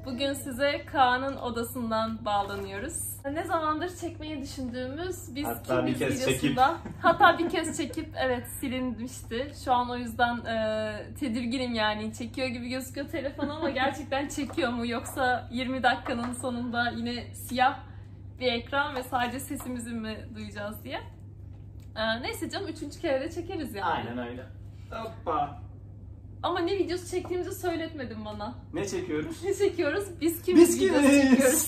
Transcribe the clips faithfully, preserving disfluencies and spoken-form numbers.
Bugün size Kaan'ın odasından bağlanıyoruz. Ne zamandır çekmeyi düşündüğümüz Biz hatta Kimiz bir kez videosunda, çekip hatta bir kez çekip evet silinmişti. Şu an o yüzden e, tedirginim yani. Çekiyor gibi gözüküyor telefon ama gerçekten çekiyor mu? Yoksa yirmi dakikanın sonunda yine siyah bir ekran ve sadece sesimizi mi duyacağız diye. E, neyse canım, üçüncü kere de çekeriz yani. Aynen öyle. Hoppa. Ama ne videosu çektiğimizi söyletmedin bana. Ne çekiyoruz? Ne çekiyoruz? Biz Kimiz Biz videosu Kimiz? çekiyoruz.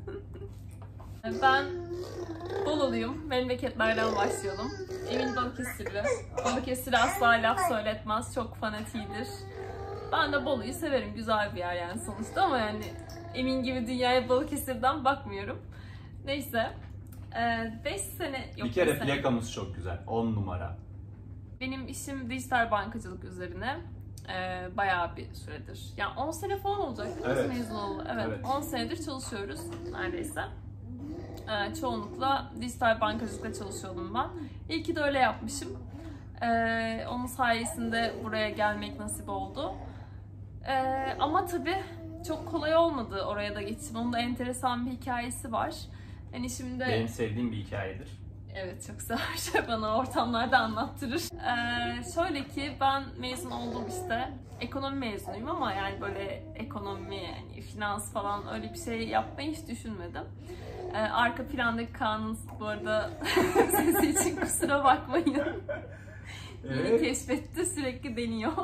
Ben Bololuyum. Memleketlerden başlayalım. Emin Balıkesirli. Balıkesirli asla laf söyletmez. Çok fanatiğidir. Ben de Bolu'yu severim. Güzel bir yer yani sonuçta ama yani Emin gibi dünyaya Balıkesir'den bakmıyorum. Neyse. beş sene... Yok, Bir kere beş sene. plakamız çok güzel. on numara. Benim işim dijital bankacılık üzerine. Ee, bayağı bir süredir. Yani on sene falan olacak. Evet. Mezun oldu. Evet. Evet. on senedir çalışıyoruz neredeyse. Ee, çoğunlukla dijital bankacılıkta çalışıyordum ben. İyi ki de öyle yapmışım. Ee, onun sayesinde buraya gelmek nasip oldu. Ee, ama tabii çok kolay olmadı oraya da geçim. Onun da enteresan bir hikayesi var. Yani şimdi... Benim sevdiğim bir hikayedir. Evet, çok sever. Bana ortamlarda anlattırır. Ee, şöyle ki ben mezun oldum işte. Ekonomi mezunuyum ama yani böyle ekonomi, yani finans falan öyle bir şey yapmayı hiç düşünmedim. Ee, arka plandaki Kaan'ın bu arada sesi için kusura bakmayın. Evet. Yeni keşfetti, sürekli deniyor.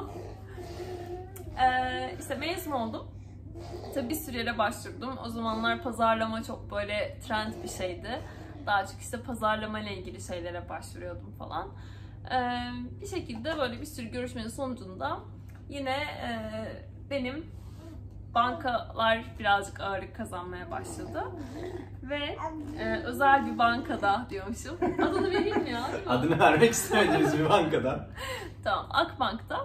Ee, işte mezun oldum. Tabii bir sürü yere başvurdum. O zamanlar pazarlama çok böyle trend bir şeydi. Daha çok işte pazarlama ile ilgili şeylere başvuruyordum falan. Ee, bir şekilde böyle bir sürü görüşmenin sonucunda yine e, benim bankalar birazcık ağırlık kazanmaya başladı. Ve e, özel bir bankada diyormuşum. Adını vereyim mi ya? Adını vermek istemediğimiz bir bankada. Tamam, Akbank'ta.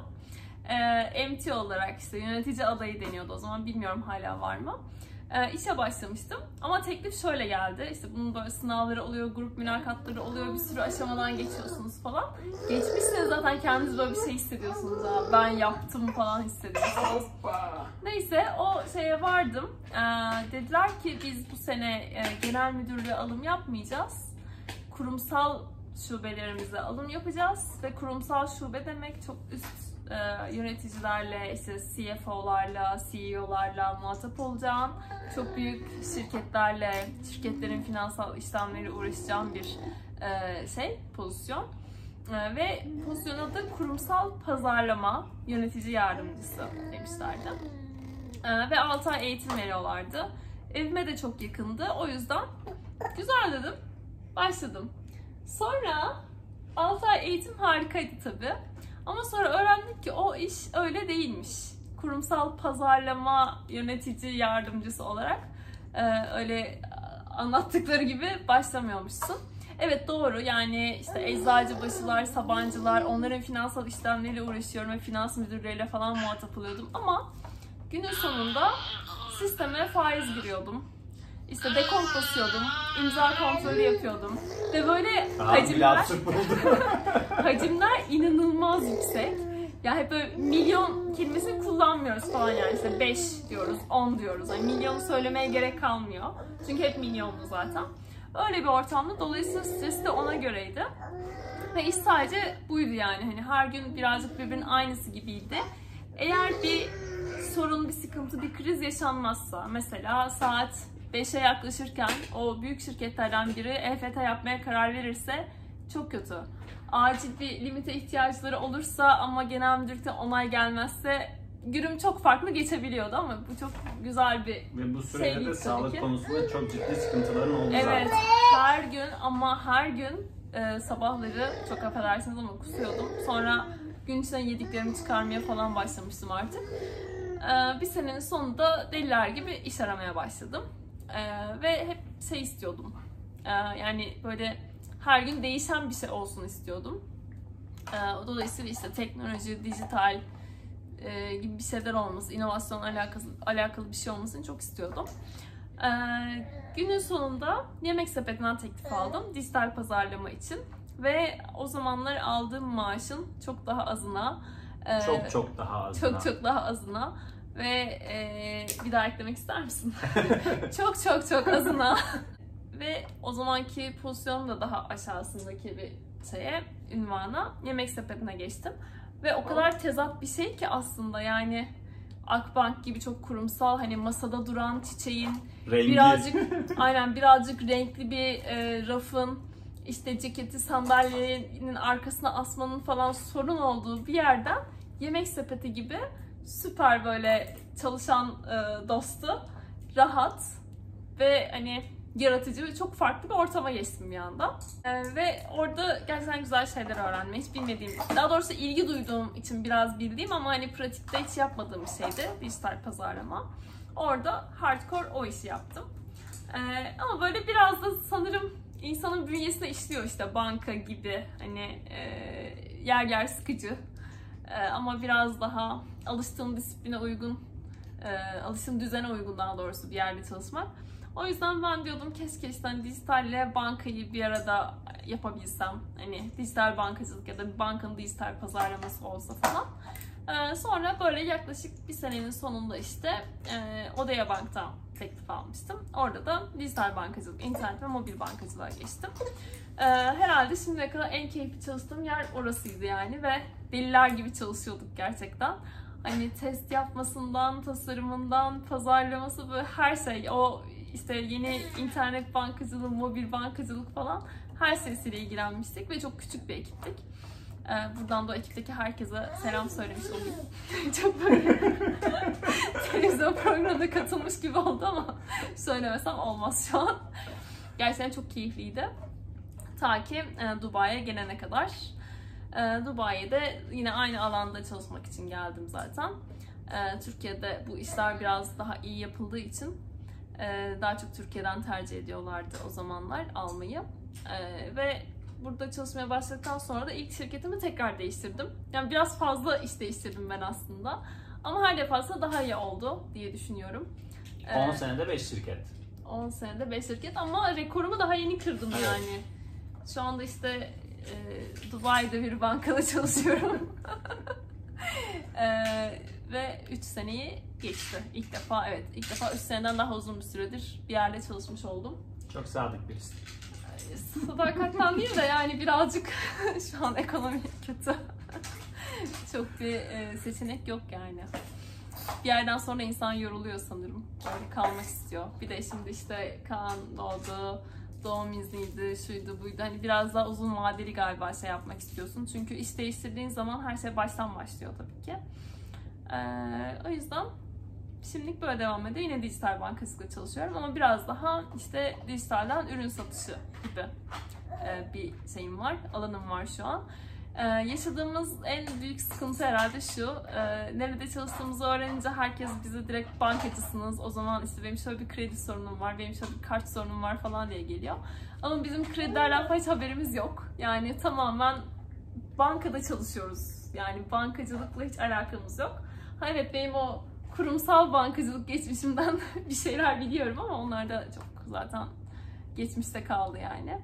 E, M T olarak işte yönetici adayı deniyordu o zaman. Bilmiyorum hala var mı? E, işe başlamıştım ama teklif şöyle geldi. İşte bunun böyle sınavları oluyor, grup mülakatları oluyor, bir sürü aşamadan geçiyorsunuz falan. Geçmişseniz zaten kendiniz böyle bir şey hissediyorsunuz ha. Ben yaptım falan hissediyorsunuz. Neyse o şeye vardım. E, dediler ki biz bu sene e, genel müdürlüğe alım yapmayacağız. Kurumsal şubelerimize alım yapacağız ve kurumsal şube demek çok üst e, yöneticilerle, işte C F O'larla, C E O'larla muhatap olacağın, çok büyük şirketlerle, şirketlerin finansal işlemleriyle uğraşacağın bir e, şey, pozisyon. E, ve pozisyon adı kurumsal pazarlama yönetici yardımcısı demişlerdi. E, ve altı ay eğitim veriyorlardı. Evime de çok yakındı. O yüzden güzel dedim. Başladım. Sonra altı ay eğitim harikaydı tabii. Ama sonra öğrendik ki o iş öyle değilmiş. Kurumsal pazarlama yönetici yardımcısı olarak e, öyle anlattıkları gibi başlamıyormuşsun. Evet, doğru, yani işte Eczacıbaşılar, Sabancılar, onların finansal işlemleriyle uğraşıyorum ve finans müdürleriyle falan muhatap oluyordum. Ama günün sonunda sisteme faiz giriyordum. İşte dekont basıyordum, imza kontrolü yapıyordum ve böyle hacimler, hacimler inanılmaz yüksek. Ya hep böyle milyon kelimesini kullanmıyoruz falan yani, işte beş diyoruz, on diyoruz. Yani milyonu söylemeye gerek kalmıyor. Çünkü hep milyonlu zaten. Öyle bir ortamda, dolayısıyla stresi de ona göreydi. Ve iş sadece buydu yani, hani her gün birazcık birbirinin aynısı gibiydi. Eğer bir sorun, bir sıkıntı, bir kriz yaşanmazsa, mesela saat beşe yaklaşırken o büyük şirketlerden biri E F T yapmaya karar verirse çok kötü. Acil bir limite ihtiyaçları olursa ama genel müdürlükten onay gelmezse günüm çok farklı geçebiliyordu ama bu çok güzel bir Ve bu sürede şeylik de sağlık ki. konusunda çok ciddi sıkıntıların oldu Evet, zaten. her gün ama her gün e, sabahları çok affedersiniz ama kusuyordum. Sonra gün içinde yediklerimi çıkarmaya falan başlamıştım artık. E, bir senenin sonunda deliler gibi iş aramaya başladım. Ee, ve hep şey istiyordum. Ee, yani böyle her gün değişen bir şey olsun istiyordum. Ee, dolayısıyla işte teknoloji, dijital e, gibi bir şeyler olması, inovasyonla alakalı, alakalı bir şey olmasını çok istiyordum. Ee, günün sonunda Yemek Sepeti'nden teklif aldım dijital pazarlama için. Ve o zamanlar aldığım maaşın çok daha azına, e, Çok çok daha azına. çok çok daha azına Ve e, bir daha eklemek ister misin? Çok çok çok azına. Ve o zamanki pozisyonum da daha aşağısındaki bir şeye, ünvana, Yemek Sepeti'ne geçtim. Ve o kadar tezat bir şey ki aslında, yani Akbank gibi çok kurumsal, hani masada duran çiçeğin, Rengi. birazcık aynen birazcık renkli bir e, rafın, işte ceketi sandalyenin arkasına asmanın falan sorun olduğu bir yerden Yemek Sepeti gibi süper böyle çalışan e, dostu, rahat ve hani yaratıcı ve çok farklı bir ortama geçtim bir anda. Ee, ve orada gerçekten güzel şeyler öğrenme, hiç bilmediğim, daha doğrusu ilgi duyduğum için biraz bildiğim ama hani pratikte hiç yapmadığım bir şeydi dijital pazarlama. Orada hardcore o işi yaptım. Ee, ama böyle biraz da sanırım insanın bünyesine işliyor, işte banka gibi hani e, yer yer sıkıcı e, ama biraz daha alıştığım disipline uygun, e, alıştığım düzene uygun daha doğrusu bir yerde çalışmak. O yüzden ben diyordum keşke işte hani dijitalle bankayı bir arada yapabilsem. Hani dijital bankacılık ya da bir bankanın dijital pazarlaması olsa falan. Ee, sonra böyle yaklaşık bir senenin sonunda işte e, Odea Bank'tan teklif almıştım. Orada da dijital bankacılık, internet ve mobil bankacılığa geçtim. Ee, herhalde şimdiye kadar en keyifli çalıştığım yer orasıydı yani ve deliler gibi çalışıyorduk gerçekten. Hani test yapmasından, tasarımından, pazarlaması, böyle her şey, o işte yeni internet bankacılığı, mobil bankacılık falan her şeysiyle ilgilenmiştik ve çok küçük bir ekiptik. Ee, buradan da o ekipteki herkese selam söylemiş olayım. Çok böyle televizyon programına katılmış gibi oldu ama söylemesem olmaz şu an. Gerçekten çok keyifliydi. Ta ki e, Dubai'ye gelene kadar. E, Dubai'de yine aynı alanda çalışmak için geldim zaten. E, Türkiye'de bu işler biraz daha iyi yapıldığı için e, daha çok Türkiye'den tercih ediyorlardı o zamanlar almayı. E, ve burada çalışmaya başladıktan sonra da ilk şirketimi tekrar değiştirdim. Yani biraz fazla iş değiştirdim ben aslında. Ama her defasında daha iyi oldu diye düşünüyorum. on senede beş şirket. on senede beş şirket ama rekorumu daha yeni kırdım Evet. yani. Şu anda işte e, Dubai'de bir bankada çalışıyorum. e, ve üç seneyi geçti. İlk defa, evet, ilk defa üç seneden daha uzun bir süredir bir yerde çalışmış oldum. Çok sadık birisi. Sadakatten değil de yani birazcık şu an ekonomi kötü. Çok bir e, seçenek yok yani. Bir yerden sonra insan yoruluyor sanırım. Böyle kalmak istiyor. Bir de şimdi işte Kaan doğdu, doğum izniydi, şuydu buydu. Hani biraz daha uzun vadeli galiba şey yapmak istiyorsun. Çünkü iş değiştirdiğin zaman her şey baştan başlıyor tabii ki. Ee, o yüzden şimdilik böyle devam ediyor. Yine dijital bankacılıkla çalışıyorum ama biraz daha işte dijitalden ürün satışı gibi e, bir şeyim var, alanım var şu an. Ee, yaşadığımız en büyük sıkıntı herhalde şu, e, nerede çalıştığımızı öğrenince herkes bize direkt bankacısınız, o zaman işte benim şöyle bir kredi sorunum var, benim şöyle bir kart sorunum var falan diye geliyor. Ama bizim kredilerden falan hiç haberimiz yok. Yani tamamen bankada çalışıyoruz. Yani bankacılıkla hiç alakamız yok. Ha evet, benim o kurumsal bankacılık geçmişimden bir şeyler biliyorum ama onlar da çok zaten geçmişte kaldı yani.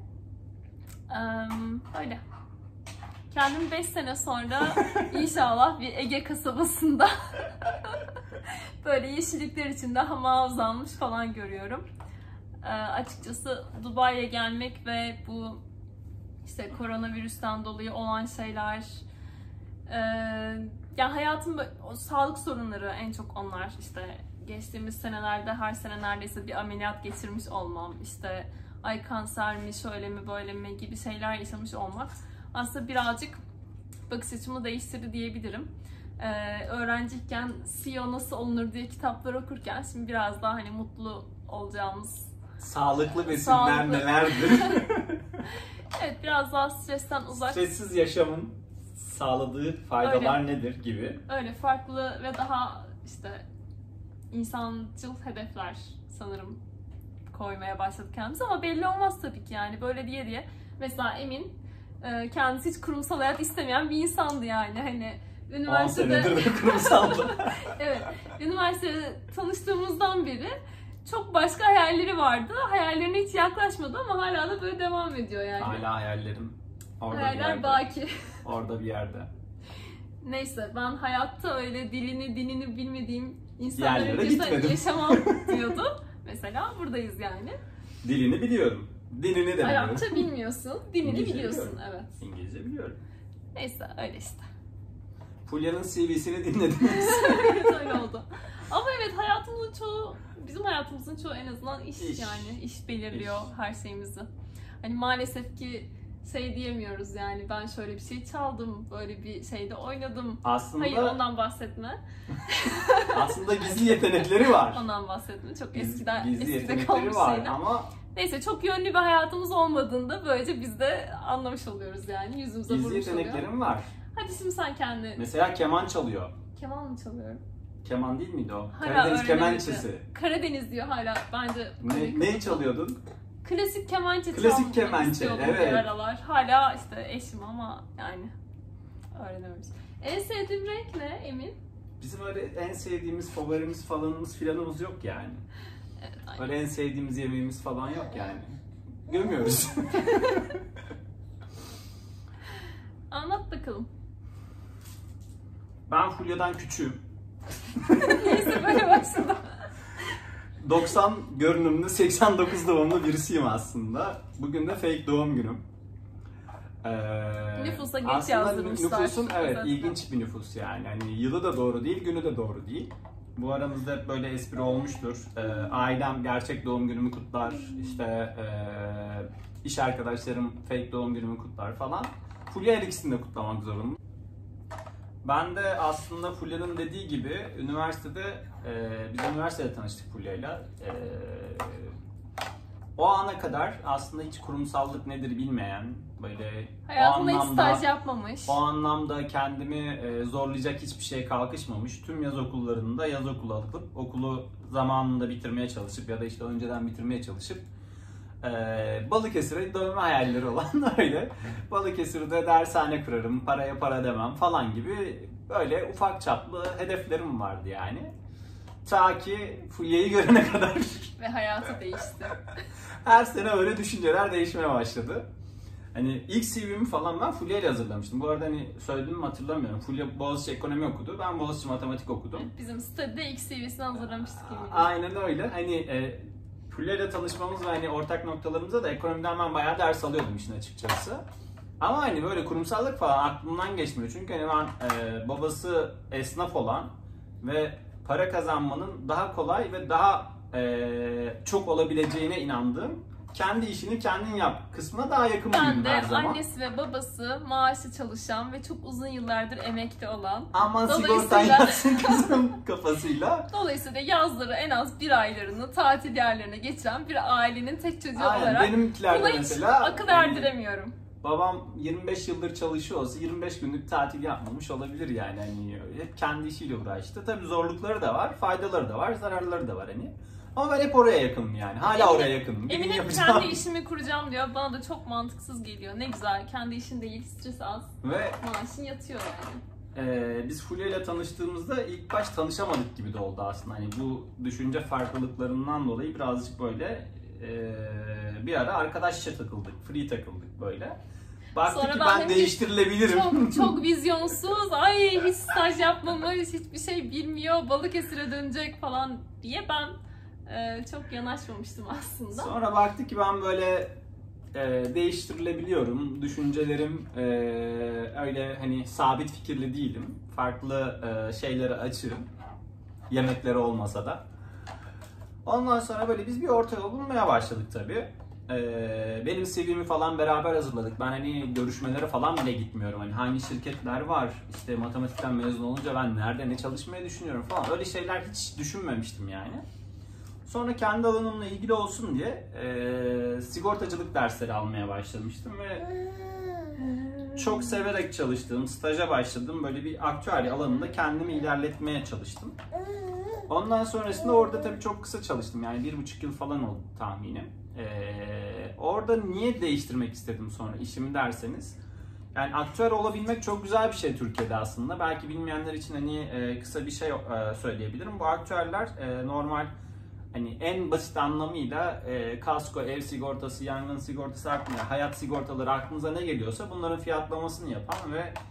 Ee, öyle. Kendimi beş sene sonra inşallah bir Ege kasabasında böyle yeşillikler içinde hama uzanmış falan görüyorum. Ee, açıkçası Dubai'ye gelmek ve bu işte koronavirüsten dolayı olan şeyler, e, yani hayatım böyle, o sağlık sorunları en çok onlar. İşte geçtiğimiz senelerde her sene neredeyse bir ameliyat geçirmiş olmam, işte ay kanser mi, şöyle mi, böyle mi gibi şeyler yaşamış olmak aslında birazcık bakış açımı değiştirdi diyebilirim. Ee, öğrenciyken C E O nasıl olunur diye kitaplar okurken şimdi biraz daha hani mutlu olacağımız, Sağlıklı besinler Sağlıklı. nelerdir? evet, biraz daha stresten uzak, Stressiz yaşamın sağladığı faydalar Öyle. nedir gibi. öyle farklı ve daha işte insancıl hedefler sanırım koymaya başladık kendimize ama belli olmaz tabii ki yani böyle diye diye. Mesela Emin e, kendisi hiç kurumsal hayat istemeyen bir insandı yani hani on üniversitede senedir de kurumsaldı. evet, üniversitede tanıştığımızdan beri çok başka hayalleri vardı. Hayallerine hiç yaklaşmadı ama hala da böyle devam ediyor yani. Hala hayallerim orada bir Hayaller yerde. baki. Orada bir yerde. Neyse, ben hayatta öyle dilini dinini bilmediğim İnsanların Yerlere ülkesinde gitmedim. yaşamam diyordu. Mesela buradayız yani. Dilini biliyorum. Dinini de biliyorum. Arapça bilmiyorsun, dilini İngilizce biliyorsun. biliyorum. Evet. İngilizce biliyorum. Neyse öyle işte. Fulya'nın C V'sini dinlediniz. Evet öyle oldu. Ama evet hayatımızın çoğu, bizim hayatımızın çoğu en azından iş, İş. yani. iş belirliyor İş. her şeyimizi. Hani maalesef ki şey diyemiyoruz yani ben şöyle bir şey çaldım, böyle bir şeyde oynadım. Aslında Hayır ondan bahsetme. aslında gizli yetenekleri var. Ondan bahsetme. Çok Giz- eskiden gizli eskide yetenekleri kalmış var şeyler. ama Neyse çok yönlü bir hayatımız olmadığında böylece biz de anlamış oluyoruz yani. Yüzümüze gizli vurmuş oluyor. yeteneklerim var. Hadi şimdi sen kendi Mesela keman çalıyor. keman mı çalıyorum? Keman değil miydi o? Hala Karadeniz öğrenemedi. kemençesi. Karadeniz diyor hala bence. Ne, neyi çalıyordun? Klasik kemençe Klasik çalmak kemençe, istiyordum evet. bir aralar. Hala işte eşim ama yani öğrenememiş. En sevdiğim renk ne Emin? Bizim öyle en sevdiğimiz, favorimiz falanımız filanımız yok yani. Evet, aynen. Öyle en sevdiğimiz yemeğimiz falan yok yani. Gömüyoruz. Anlat bakalım. Ben Fulya'dan küçüğüm. Neyse böyle başladı. doksan görünümlü, seksen dokuz doğumlu birisiyim aslında. Bugün de fake doğum günüm. Ee, Nüfusa geç aslında yazdırmışlar. nüfusun evet Zaten. ilginç bir nüfus yani. Hani yılı da doğru değil, günü de doğru değil. Bu aramızda hep böyle espri olmuştur. Ee, ailem gerçek doğum günümü kutlar. İşte ee, iş arkadaşlarım fake doğum günümü kutlar falan. Fulya her ikisini de kutlamak zorunda. Ben de aslında Fulya'nın dediği gibi üniversitede, e, biz üniversitede tanıştık Fulya'yla. E, o ana kadar aslında hiç kurumsallık nedir bilmeyen, böyle Hayatında o hiç anlamda, staj yapmamış. o anlamda kendimi e, zorlayacak hiçbir şeye kalkışmamış. Tüm yaz okullarında yaz okulu alıp okulu zamanında bitirmeye çalışıp ya da işte önceden bitirmeye çalışıp Ee, Balıkesir'e dönme hayalleri olan öyle. Balıkesir'de dershane kurarım, paraya para demem falan gibi böyle ufak çaplı hedeflerim vardı yani. Ta ki Fulya'yı görene kadar Ve hayatı değişti. her sene öyle düşünceler değişmeye başladı. Hani ilk C V'mi falan ben Fulya ile hazırlamıştım. Bu arada hani söylediğimi hatırlamıyorum. Fulya Boğaziçi Ekonomi okudu, ben Boğaziçi Matematik okudum. Bizim study'de ilk C V'sini hazırlamıştık. eminim. Aynen öyle. Hani e, Fulya ile tanışmamız ve hani ortak noktalarımızda da ekonomiden ben bayağı ders alıyordum işin açıkçası. Ama hani böyle kurumsallık falan aklımdan geçmiyor. Çünkü hani ben e, babası esnaf olan ve para kazanmanın daha kolay ve daha e, çok olabileceğine inandığım, kendi işini kendin yap kısmına daha yakın Ben büyüdüm de her zaman. annesi ve babası maaşlı çalışan ve çok uzun yıllardır emekli olan. Aman Dolayısıyla- sigortan yatsın kızım kafasıyla. Dolayısıyla yazları en az bir aylarını tatil yerlerine geçiren bir ailenin tek çocuğu Aynen, olarak benimkilerde buna hiç mesela akıl hani- erdiremiyorum. Babam yirmi beş yıldır çalışıyor olsa yirmi beş günlük tatil yapmamış olabilir yani. Hani hep kendi işiyle uğraştı. Tabii zorlukları da var, faydaları da var, zararları da var hani. Ama ben hep oraya yakınım yani. Hala Emin- oraya yakınım. Bir gün Emin hep yapacağım. kendi işimi kuracağım diyor. Bana da çok mantıksız geliyor. Ne güzel. Kendi işin değil, stres az. Ve Maaşın yatıyor yani. e, biz Fulya ile tanıştığımızda ilk baş tanışamadık gibi de oldu aslında. Hani bu düşünce farklılıklarından dolayı birazcık böyle e, bir ara arkadaşça takıldık, free takıldık böyle. Baktık Sonra ki ben ben, hem değiştirilebilirim. Çok çok vizyonsuz. Ay hiç staj yapmamış, hiçbir şey bilmiyor. Balıkesir'e dönecek falan diye ben e, çok yanaşmamıştım aslında. Sonra baktık ki ben böyle e, değiştirilebiliyorum. Düşüncelerim e, öyle hani sabit fikirli değilim. Farklı e, şeylere açığım. Yemekleri olmasa da. Ondan sonra böyle biz bir orta yol bulmaya başladık tabii. E, benim C V'mi falan beraber hazırladık. Ben hani görüşmelere falan bile gitmiyorum. Hani hangi şirketler var, işte matematikten mezun olunca ben nerede ne çalışmayı düşünüyorum falan. Öyle şeyler hiç düşünmemiştim yani. Sonra kendi alanımla ilgili olsun diye e, sigortacılık dersleri almaya başlamıştım ve çok severek çalıştığım, staja başladım. Böyle bir aktüel alanında kendimi ilerletmeye çalıştım. Ondan sonrasında orada tabii çok kısa çalıştım. Yani bir buçuk yıl falan oldu tahminim. E, orada niye değiştirmek istedim sonra işimi derseniz. Yani aktüel olabilmek çok güzel bir şey Türkiye'de aslında. Belki bilmeyenler için hani e, kısa bir şey e, söyleyebilirim. Bu aktüeller e, normal, hani en basit anlamıyla e, kasko, ev sigortası, yangın sigortası aklına, hayat sigortaları aklınıza ne geliyorsa bunların fiyatlamasını yapan ve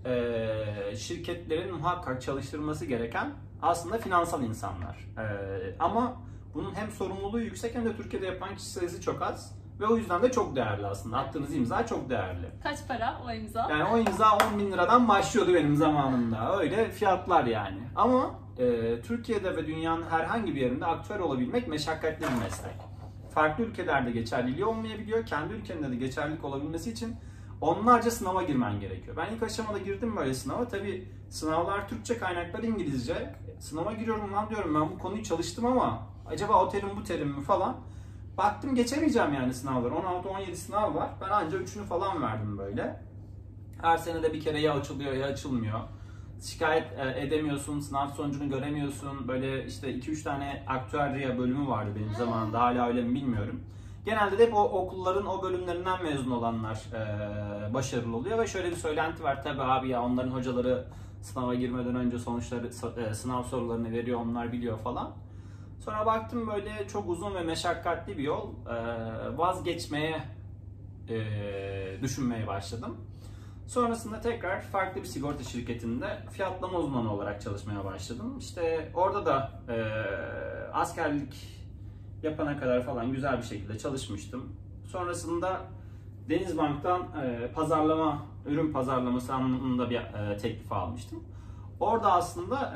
e, şirketlerin muhakkak çalıştırması gereken aslında finansal insanlar. E, ama bunun hem sorumluluğu yüksek hem de Türkiye'de yapan kişi sayısı çok az. Ve o yüzden de çok değerli aslında. Attığınız imza çok değerli. Kaç para o imza? Yani o imza on bin liradan başlıyordu benim zamanımda. Öyle fiyatlar yani. Ama e, Türkiye'de ve dünyanın herhangi bir yerinde aktör olabilmek meşakkatli bir meslek. Farklı ülkelerde geçerliliği olmayabiliyor. Kendi ülkende de geçerlilik olabilmesi için onlarca sınava girmen gerekiyor. Ben ilk aşamada girdim böyle sınava. Tabii sınavlar Türkçe, kaynaklar İngilizce. Sınava giriyorum lan diyorum, ben bu konuyu çalıştım ama acaba o terim bu terim mi falan. Baktım geçemeyeceğim yani sınavları. on altı on yedi sınav var. Ben ancak üçünü falan verdim böyle. Her sene de bir kere ya açılıyor ya açılmıyor. Şikayet edemiyorsun, sınav sonucunu göremiyorsun. Böyle işte iki üç tane aktüerya bölümü vardı benim zamanımda. Hala öyle mi bilmiyorum. Genelde de hep o okulların o bölümlerinden mezun olanlar e, başarılı oluyor. Ve şöyle bir söylenti var. Tabii abi ya, onların hocaları sınava girmeden önce sonuçları, e, sınav sorularını veriyor, onlar biliyor falan. Sonra baktım böyle çok uzun ve meşakkatli bir yol. Ee, vazgeçmeye e, düşünmeye başladım. Sonrasında tekrar farklı bir sigorta şirketinde fiyatlama uzmanı olarak çalışmaya başladım. İşte orada da e, askerlik yapana kadar falan güzel bir şekilde çalışmıştım. Sonrasında Denizbank'tan e, pazarlama, ürün pazarlaması anlamında bir e, teklif almıştım. Orada aslında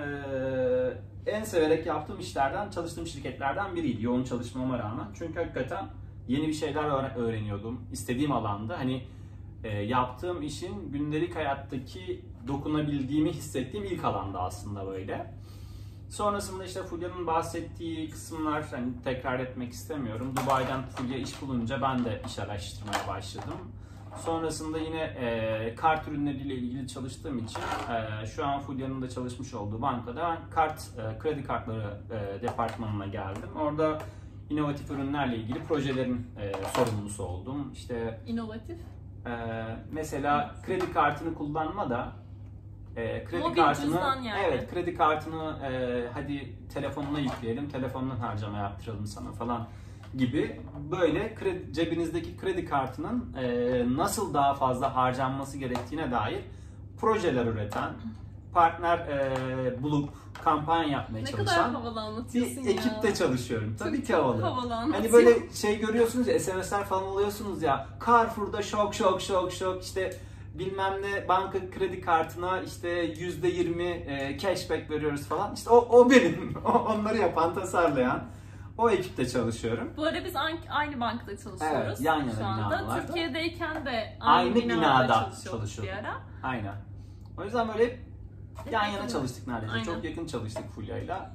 e, en severek yaptığım işlerden, çalıştığım şirketlerden biriydi yoğun çalışmama rağmen. Çünkü hakikaten yeni bir şeyler öğreniyordum istediğim alanda. Hani e, yaptığım işin gündelik hayattaki dokunabildiğimi hissettiğim ilk alanda aslında böyle. Sonrasında işte Fulya'nın bahsettiği kısımlar, hani tekrar etmek istemiyorum. Dubai'den Fulya iş bulunca ben de iş araştırmaya başladım. Sonrasında yine e, kart ürünleriyle ilgili çalıştığım için e, şu an Fulya'nın da çalışmış olduğu bankada kart, e, kredi kartları e, departmanına geldim. Orada inovatif ürünlerle ilgili projelerin e, sorumlusu oldum. İşte İnovatif? E, mesela kredi kartını kullanma da e, kredi Mobil kartını cüzdan yani. evet kredi kartını e, hadi telefonuna yükleyelim, telefondan harcama yaptıralım sana falan gibi böyle kredi, cebinizdeki kredi kartının e, nasıl daha fazla harcanması gerektiğine dair projeler üreten, partner e, bulup kampanya yapmaya Ne çalışan kadar havalı anlatıyorsun bir ya. ekipte çalışıyorum. Tabii Çok ki havalı. havalı Hani anlatıyor. böyle şey görüyorsunuz ya, S M S'ler falan alıyorsunuz ya, Carrefour'da şok şok şok şok işte bilmem ne banka kredi kartına işte yüzde yirmi e, cashback veriyoruz falan. İşte o, o benim. O, onları yapan, tasarlayan o ekipte çalışıyorum. Bu arada biz aynı bankta çalışıyoruz. Evet, yan yana şu anda. binalarda. Türkiye'deyken de aynı, Aynı binada, binada çalışıyorduk çalışıyorduk. bir ara. Aynen. O yüzden böyle yan yana çalıştık neredeyse. Aynen. Çok yakın çalıştık Fulya'yla.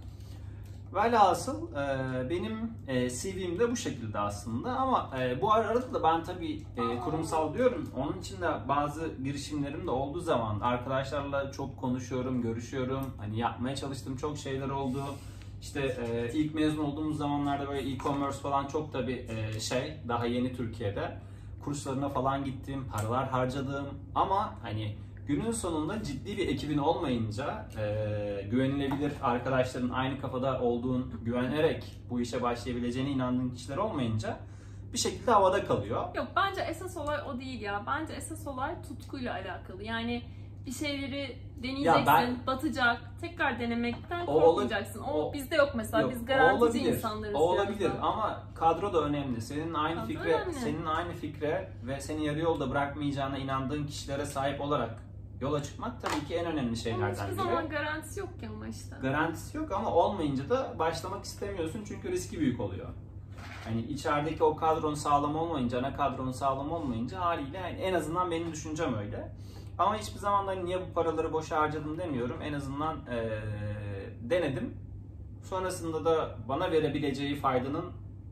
Velhasıl e, benim e, C V'm de bu şekilde aslında, ama e, bu arada da ben tabii e, kurumsal diyorum. Onun için de bazı girişimlerim de olduğu zaman arkadaşlarla çok konuşuyorum, görüşüyorum. Hani yapmaya çalıştığım çok şeyler oldu. İşte e, ilk mezun olduğumuz zamanlarda böyle e-commerce falan çok tabii e, şey, daha yeni Türkiye'de. Kurslarına falan gittim, paralar harcadım, ama hani günün sonunda ciddi bir ekibin olmayınca, e, güvenilebilir arkadaşların aynı kafada olduğun, güvenerek bu işe başlayabileceğine inandığın kişiler olmayınca bir şekilde havada kalıyor. Yok, bence esas olay o değil ya. Bence esas olay tutkuyla alakalı. Yani bir şeyleri deneyeceksin, ben, batacak, tekrar denemekten o korkmayacaksın. O, o, bizde yok mesela. Yok, Biz garantici olabilir, insanlarız. o olabilir biraz da. ama kadro da önemli. Senin aynı Kadro fikre, önemli. senin aynı fikre ve seni yarı yolda bırakmayacağına inandığın kişilere sahip olarak yola çıkmak tabii ki en önemli Onun şeylerden hiçbir biri. zaman garantisi yok ki ama işte. Garantisi yok ama olmayınca da başlamak istemiyorsun çünkü riski büyük oluyor. Hani içerideki o kadron sağlam olmayınca, ana kadron sağlam olmayınca haliyle, yani en azından benim düşüncem öyle. Ama hiçbir zaman da niye bu paraları boşa harcadım demiyorum. En azından ee, denedim. Sonrasında da bana verebileceği faydanın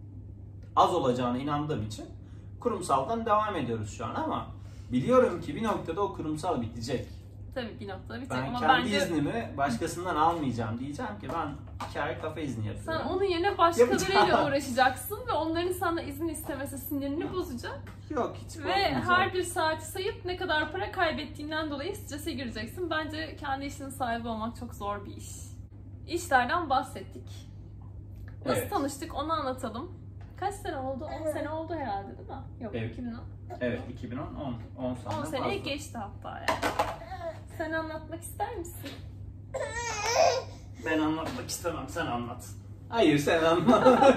az olacağına inandığım için kurumsaldan devam ediyoruz şu an, ama biliyorum ki bir noktada o kurumsal bitecek. Tabii bir noktada bitecek Ben ama kendi bence iznimi başkasından almayacağım, diyeceğim ki ben iki ay kafa izni yapıyorum. sen onun yerine başkalarıyla Yapacağım. uğraşacaksın ve onların sana izin istemesi sinirini bozacak. Yok, hiç Ve bozmayacağım. her bir saati sayıp ne kadar para kaybettiğinden dolayı strese gireceksin. Bence kendi işinin sahibi olmak çok zor bir iş. İşlerden bahsettik. Nasıl Evet. tanıştık onu anlatalım. Kaç sene oldu? on sene oldu herhalde değil mi? Yok, Evet. iki bin on. Evet, iki bin on, on, on sene on fazla. seneyi geçti hatta yani. Sen anlatmak ister misin? Ben anlatmak istemem, sen anlat. Hayır, sen anlat.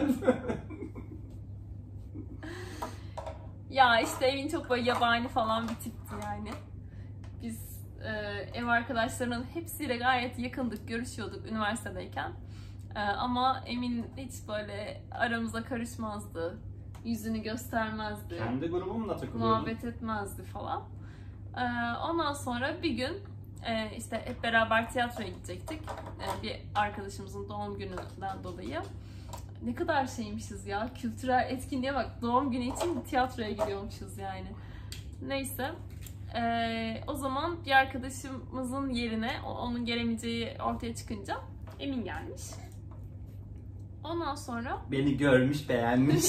Ya işte Emin çok böyle yabani falan bir tipti yani. Biz e, ev arkadaşlarının hepsiyle gayet yakındık, görüşüyorduk üniversitedeyken. E, ama Emin hiç böyle aramıza karışmazdı, yüzünü göstermezdi. Kendi grubumla takılıyordum. Muhabbet etmezdi falan. E, ondan sonra bir gün e, işte hep beraber tiyatroya gidecektik. E, bir arkadaşımızın doğum gününden dolayı. Ne kadar şeymişiz ya, kültürel etkinliğe bak, doğum günü için tiyatroya gidiyormuşuz yani. Neyse, ee, o zaman bir arkadaşımızın yerine, onun gelemeyeceği ortaya çıkınca Emin gelmiş. Ondan sonra... Beni görmüş, beğenmiş.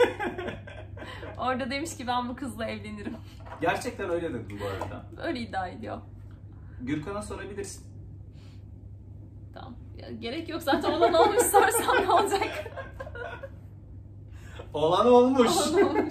Orada demiş ki ben bu kızla evlenirim. Gerçekten öyle dedim bu arada. Öyle iddia ediyor. Gürkan'a sorabilirsin. Tamam. Ya, gerek yok zaten, olan olmuş, sorsam ne olacak? Olan olmuş. Olan olmuş.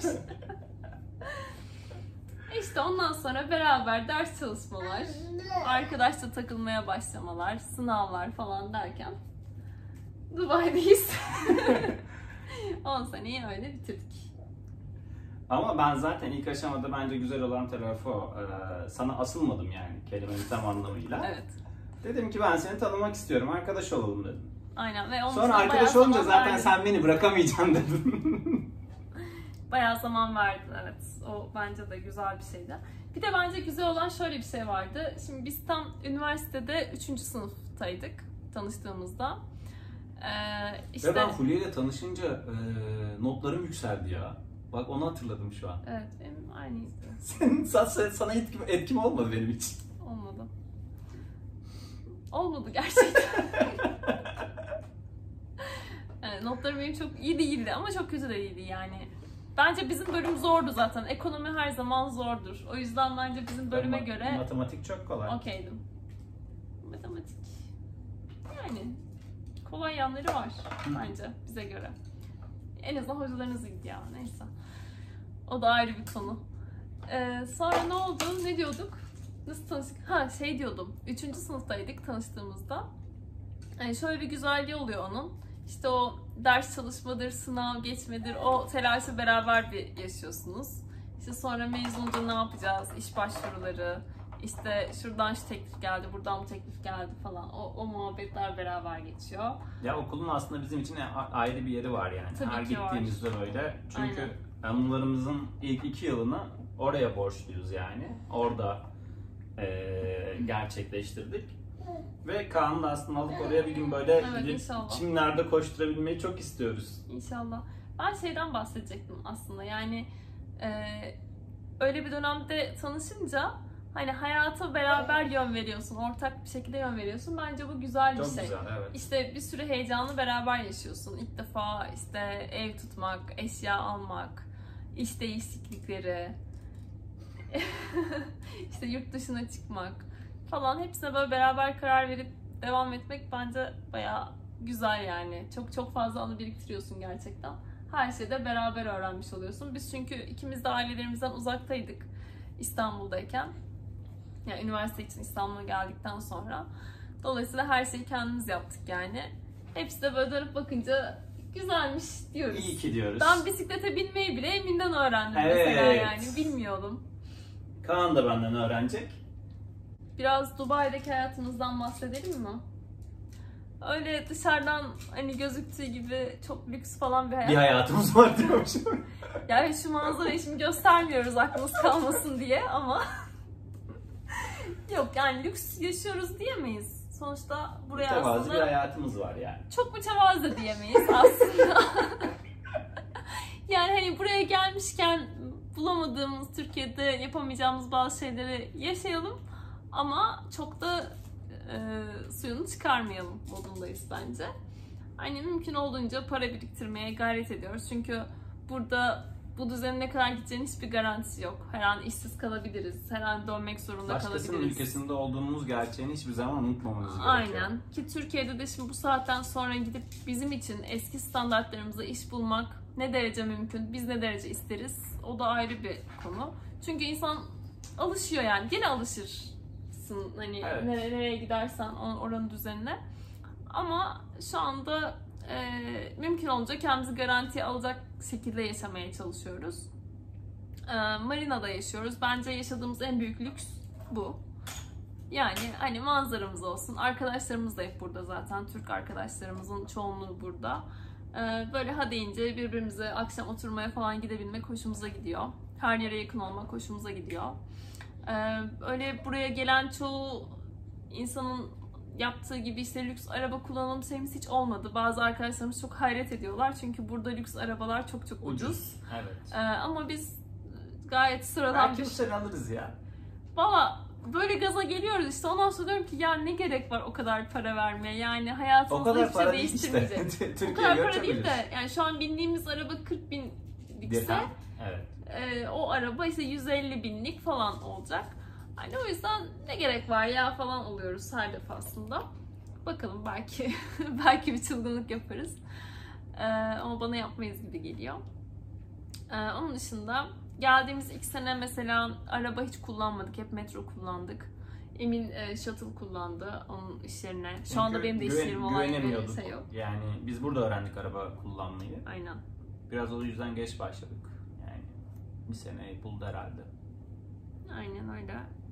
İşte ondan sonra beraber ders çalışmalar, arkadaşla takılmaya başlamalar, sınavlar falan derken Dubai'deyiz. on seneyi öyle bitirdik. Ama ben zaten ilk aşamada bence güzel olan tarafı o. Ee, sana asılmadım yani kelimenin tam anlamıyla. Evet. Dedim ki ben seni tanımak istiyorum, arkadaş olalım dedim. Aynen ve onun Sonra için arkadaş bayağı olunca zaman zaten verdim. sen beni bırakamayacaksın dedin. Bayağı zaman verdin, evet. O bence de güzel bir şeydi. Bir de bence güzel olan şöyle bir şey vardı. Şimdi biz tam üniversitede üçüncü sınıftaydık tanıştığımızda. Ee, işte... Ve ben Fulya ile tanışınca e, notlarım yükseldi ya. Bak onu hatırladım şu an. Evet, benim aynıydı. Senin, sana, sana etkim, etkim olmadı benim için. Olmadı. Olmadı gerçekten. Yani notlarım benim çok iyi değildi ama çok kötü de değildi yani. Bence bizim bölüm zordu zaten. Ekonomi her zaman zordur. O yüzden bence bizim bölüme Ma- göre matematik çok kolay. okeydim. Matematik yani kolay yanları var bence bize göre. En azından hocalarınız iyiydi ya, neyse. O da ayrı bir konu. Ee, sonra ne oldu? Ne diyorduk? Nasıl tanıştık? Ha şey diyordum. Üçüncü sınıftaydık tanıştığımızda. Yani şöyle bir güzelliği oluyor onun. İşte o ders çalışmadır, sınav geçmedir, o telaşı beraber bir yaşıyorsunuz. İşte sonra mezun olunca ne yapacağız? İş başvuruları, işte şuradan şu teklif geldi, buradan bu teklif geldi falan. O, o muhabbetler beraber geçiyor. Ya okulun aslında bizim için ayrı bir yeri var yani. Tabii Her ki var. gittiğimizde böyle. Çünkü Aynen. anılarımızın ilk iki yılını oraya borçluyuz yani. Orada e, gerçekleştirdik. Ve Kaan'ı da aslında alıp oraya bir gün böyle Evet, gidip inşallah. çimlerde koşturabilmeyi çok istiyoruz. İnşallah. Ben şeyden bahsedecektim aslında yani e, öyle bir dönemde tanışınca hani hayata beraber yön veriyorsun, ortak bir şekilde yön veriyorsun. Bence bu güzel bir Çok şey. güzel, evet. İşte bir sürü heyecanı beraber yaşıyorsun. İlk defa işte ev tutmak, eşya almak, iş değişiklikleri, işte yurt dışına çıkmak falan, hepsine böyle beraber karar verip devam etmek bence bayağı güzel yani. Çok çok fazla anı biriktiriyorsun gerçekten. Her şeyde beraber öğrenmiş oluyorsun. Biz çünkü ikimiz de ailelerimizden uzaktaydık İstanbul'dayken. Yani üniversite için İstanbul'a geldikten sonra. Dolayısıyla her şeyi kendimiz yaptık yani. Hepsi de böyle dönüp bakınca güzelmiş diyoruz. İyi ki diyoruz. Ben bisiklete binmeyi bile Emin'den öğrendim Evet. mesela yani. Bilmiyordum. Kaan da benden öğrenecek. Biraz Dubai'deki hayatımızdan bahsedelim mi? Öyle dışarıdan hani gözüktüğü gibi çok lüks falan bir hayat. Bir hayatımız var diyormuşum. Yani şu manzarayı şimdi göstermiyoruz aklınız kalmasın diye ama yok yani lüks yaşıyoruz diyemeyiz. Sonuçta buraya Mütevazı aslında bir hayatımız var yani. çok mütevazı da diyemeyiz aslında. Yani hani buraya gelmişken bulamadığımız, Türkiye'de yapamayacağımız bazı şeyleri yaşayalım ama çok da e, suyunu çıkarmayalım modundayız bence. Hani mümkün olduğunca para biriktirmeye gayret ediyoruz. Çünkü burada bu düzenin ne kadar gideceğinin hiçbir garantisi yok. Her an işsiz kalabiliriz, her an dönmek zorunda Başkasının kalabiliriz. ülkesinde olduğumuz gerçeğini hiçbir zaman unutmamamız gerekiyor. Aynen. Ki Türkiye'de de şimdi bu saatten sonra gidip bizim için eski standartlarımızda iş bulmak ne derece mümkün, biz ne derece isteriz, o da ayrı bir konu. Çünkü insan alışıyor yani, gene alışır. alışmışsın hani Evet. nereye, nereye gidersen oranın düzenine. Ama şu anda e, mümkün olunca kendimizi garantiye alacak şekilde yaşamaya çalışıyoruz. E, Marina'da yaşıyoruz. Bence yaşadığımız en büyük lüks bu. Yani hani manzaramız olsun. Arkadaşlarımız da hep burada zaten. Türk arkadaşlarımızın çoğunluğu burada. E, böyle ha deyince birbirimize akşam oturmaya falan gidebilmek hoşumuza gidiyor. Her yere yakın olmak hoşumuza gidiyor. E, öyle buraya gelen çoğu insanın yaptığı gibi işte lüks araba kullanım şeyimiz hiç olmadı. Bazı arkadaşlarımız çok hayret ediyorlar çünkü burada lüks arabalar çok çok ucuz. Ucuz. Evet. Ee, ama biz gayet sıradan Belki bir... bir şey alırız ya. Valla böyle gaza geliyoruz işte ondan sonra diyorum ki ya ne gerek var o kadar para vermeye yani hayatımızda O kadar hiçbir şey para değil değiştirmeyecek. işte. O Türkiye'ye kadar para götürebilir. değil de yani şu an bindiğimiz araba kırk bin likse Dirhem. Evet. e, o araba işte yüz elli binlik falan olacak. Hani o yüzden ne gerek var ya falan oluyoruz her defasında. Bakalım belki belki bir çılgınlık yaparız. Ee, ama bana yapmayız gibi geliyor. Ee, onun dışında geldiğimiz ilk sene mesela araba hiç kullanmadık. Hep metro kullandık. Emin e, shuttle kullandı onun iş yerine. Şu Çünkü anda benim de iş güven- yerim olan bir güvenemiyorduk. şey yok. Yani biz burada öğrendik araba kullanmayı. Aynen. Biraz o yüzden geç başladık. Yani bir seneyi buldu herhalde. Aynen öyle.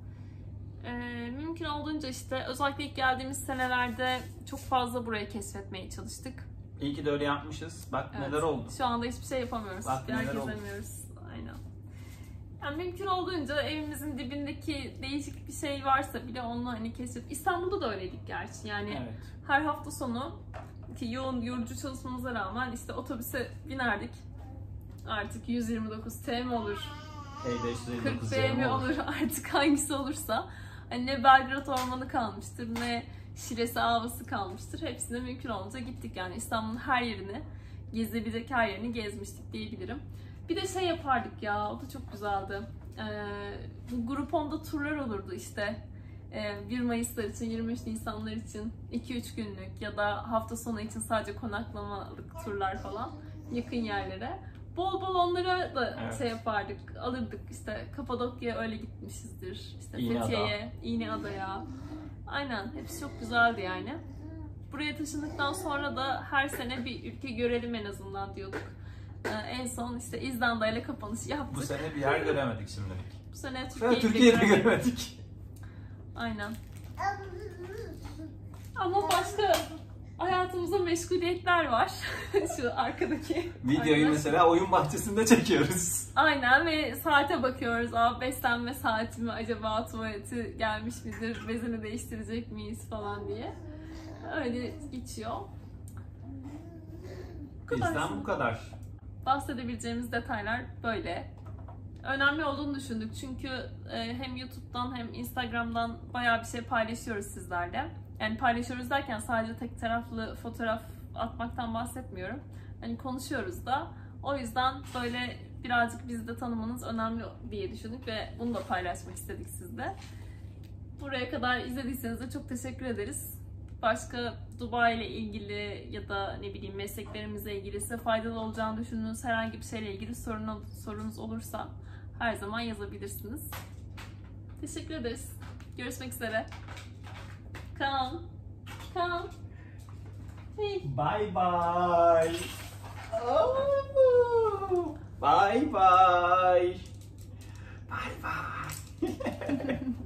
Ee, mümkün olduğunca işte özellikle ilk geldiğimiz senelerde çok fazla burayı keşfetmeye çalıştık. İyi ki de öyle yapmışız. Bak Evet. neler oldu. Şu anda hiçbir şey yapamıyoruz. Bak Hiçbir neler yer oldu. gezemiyoruz. Aynen. Yani mümkün olduğunca evimizin dibindeki değişik bir şey varsa bile onu hani keşfedip... İstanbul'da da öyleydik gerçi. Yani Evet. her hafta sonu ki yoğun yorucu çalışmamıza rağmen işte otobüse binerdik. Artık yüz yirmi dokuz T mi olur? Hey beş yüz elli kırk dokuz B mi olur. olur artık hangisi olursa. Hani ne Belgrad Ormanı kalmıştır ne Şiresi Avası kalmıştır. Hepsine mümkün olunca gittik yani İstanbul'un her yerini, gezebilecek her yerini gezmiştik diyebilirim. Bir de şey yapardık ya, o da çok güzeldi. Ee, bu Groupon'da turlar olurdu işte. Ee, bir Mayıslar için, yirmi üç Nisanlar için iki üç günlük ya da hafta sonu için sadece konaklamalık turlar falan yakın yerlere. Bol bol onlara da Evet. şey yapardık, alırdık işte Kapadokya'ya öyle gitmişizdir, işte İğneada. Fethiye'ye, İğneada'ya. Aynen, hepsi çok güzeldi yani. Buraya taşındıktan sonra da her sene bir ülke görelim en azından diyorduk. Ee, en son işte İzlanda ile kapanış yaptık. Bu sene bir yer göremedik şimdilik. Bu sene Bu sene Türkiye'yi Türkiye'de göremedik. göremedik. Aynen. Ama başka hayatımızda meşguliyetler var. Şu arkadaki. Videoyu arkadaş. mesela oyun bahçesinde çekiyoruz. Aynen ve saate bakıyoruz. Aa, beslenme saati mi acaba, tuvaleti gelmiş midir, bezini değiştirecek miyiz falan diye. Öyle geçiyor. Bu kadar. Bizden bu kadar. Bahsedebileceğimiz detaylar böyle. Önemli olduğunu düşündük çünkü e, hem YouTube'dan hem Instagram'dan bayağı bir şey paylaşıyoruz sizlerle. Yani paylaşıyoruz derken sadece tek taraflı fotoğraf atmaktan bahsetmiyorum. Hani konuşuyoruz da. O yüzden böyle birazcık bizi de tanımanız önemli diye düşündük ve bunu da paylaşmak istedik sizle. Buraya kadar izlediyseniz de çok teşekkür ederiz. Başka Dubai ile ilgili ya da ne bileyim mesleklerimizle ilgili size faydalı olacağını düşündüğünüz herhangi bir şeyle ilgili sorun, sorunuz olursa her zaman yazabilirsiniz. Teşekkür ederiz. Görüşmek üzere. Come. Come. Hey. Bye bye. Oh. Bye bye. Bye bye.